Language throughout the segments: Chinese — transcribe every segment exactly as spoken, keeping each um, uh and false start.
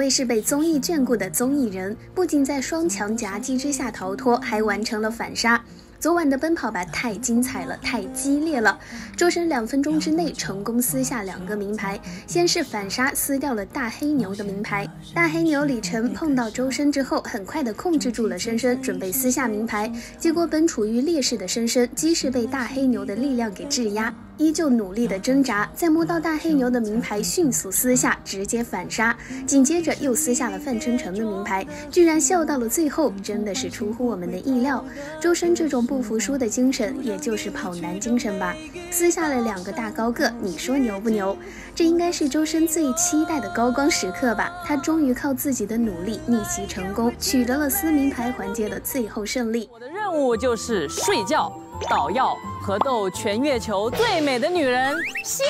谓是被综艺眷顾的综艺人，不仅在双强夹击之下逃脱，还完成了反杀。昨晚的奔跑吧太精彩了，太激烈了。周深两分钟之内成功撕下两个名牌，先是反杀撕掉了大黑牛的名牌。大黑牛李晨碰到周深之后，很快的控制住了深深，准备撕下名牌。结果本处于劣势的深深，即使被大黑牛的力量给制压，依旧努力的挣扎，在摸到大黑牛的名牌迅速撕下，直接反杀。紧接着又撕下了范丞丞的名牌，居然笑到了最后，真的是出乎我们的意料。周深这种不服输的精神，也就是跑男精神吧。撕下了两个大高个，你说牛不牛？这应该是周深最期待的高光时刻吧。他终于靠自己的努力逆袭成功，取得了撕名牌环节的最后胜利。 我的任务就是睡觉、捣药和逗全月球最美的女人笑。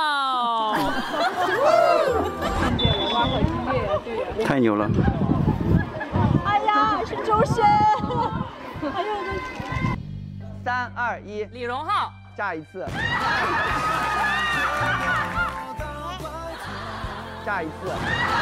看见了，挖好激烈呀，对呀。 太牛了！ 哎呀，是周深！哎呦， 三二一， 李荣浩， 炸一次，炸一次。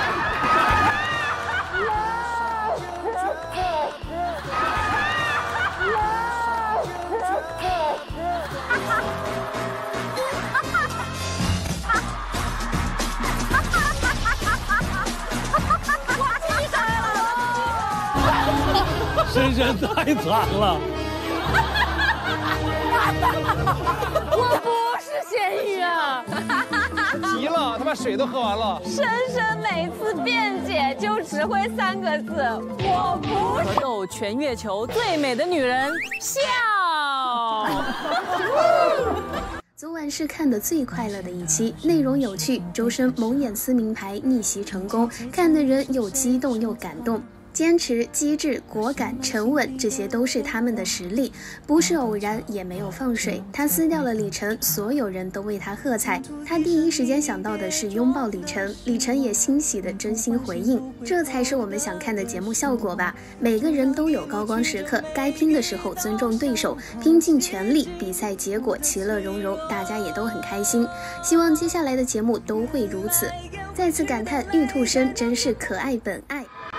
深深太惨了。 我不是咸鱼啊！ 急了，他把水都喝完了。 深深每次辩解就只会三个字，我不是。 和逗全月球最美的女人笑。 昨晚是看的最快乐的一期，内容有趣，周深蒙眼撕名牌逆袭成功，看的人又激动又感动。坚持、机智、果敢、沉稳，这些都是他们的实力，不是偶然，也没有放水。他撕掉了李晨，所有人都为他喝彩。他第一时间想到的是拥抱李晨，李晨也欣喜的真心回应，这才是我们想看的节目效果吧。每个人都有高光时刻，该拼的时候尊重对手，拼尽全力，比赛结果其乐融融，大家也都很开心。希望接下来的节目都会如此。再次感叹玉兔生真是可爱本爱。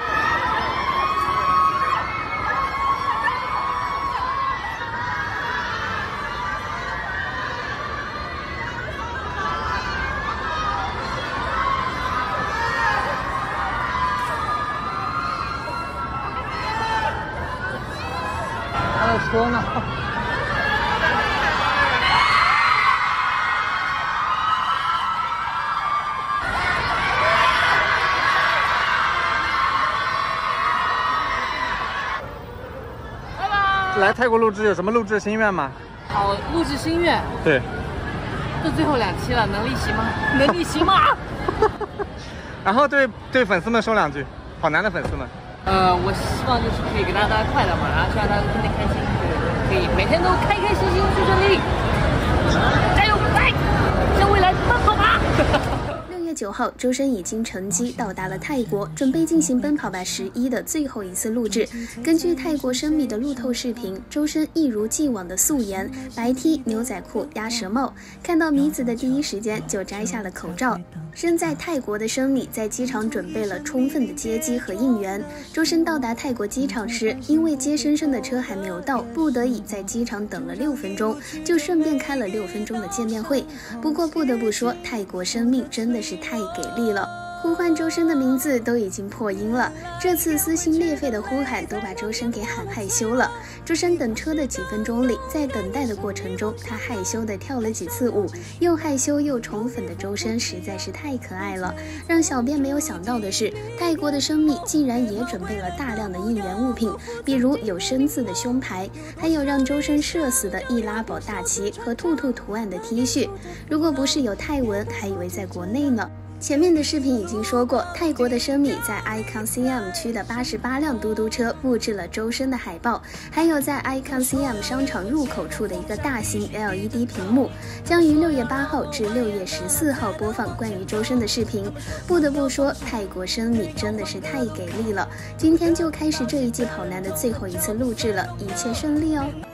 他的车呢？来泰国录制有什么录制心愿吗？ 好，录制心愿。 对。 这最后两期了，能逆袭吗？能逆袭吗？ 然后对对粉丝们说两句，跑男的粉丝们。 呃，我希望就是可以给大家快乐嘛，然后希望大家天天开心，可以每天都开开心心、顺顺利利，加油，来，向未来奔跑吧！ 六月九号，周深已经乘机到达了泰国，准备进行《奔跑吧十一》的最后一次录制。根据泰国生米的路透视频，周深一如既往的素颜，白 T、牛仔裤、鸭舌帽。看到米子的第一时间就摘下了口罩。身在泰国的生米在机场准备了充分的接机和应援。周深到达泰国机场时，因为接深深的车还没有到，不得已在机场等了六分钟，就顺便开了六分钟的见面会。不过不得不说，泰国生命真的是太给力了。呼唤周深的名字都已经破音了，这次撕心裂肺的呼喊都把周深给喊害羞了。周深等车的几分钟里，在等待的过程中，他害羞的跳了几次舞，又害羞又宠粉的周深实在是太可爱了。让小编没有想到的是，泰国的生米竟然也准备了大量的应援物品，比如有生字的胸牌，还有让周深社死的易拉宝大旗和兔兔图案的 T 恤。如果不是有泰文，还以为在国内呢。前面的视频已经说过，泰国的生米在 Icon C M 区的八十八辆嘟嘟车布置了周深的海报，还有在 Icon C M 商场入口处的一个大型 L E D 屏幕，将于六月八号至六月十四号播放关于周深的视频。不得不说，泰国生米真的是太给力了！今天就开始这一季跑男的最后一次录制了，一切顺利哦。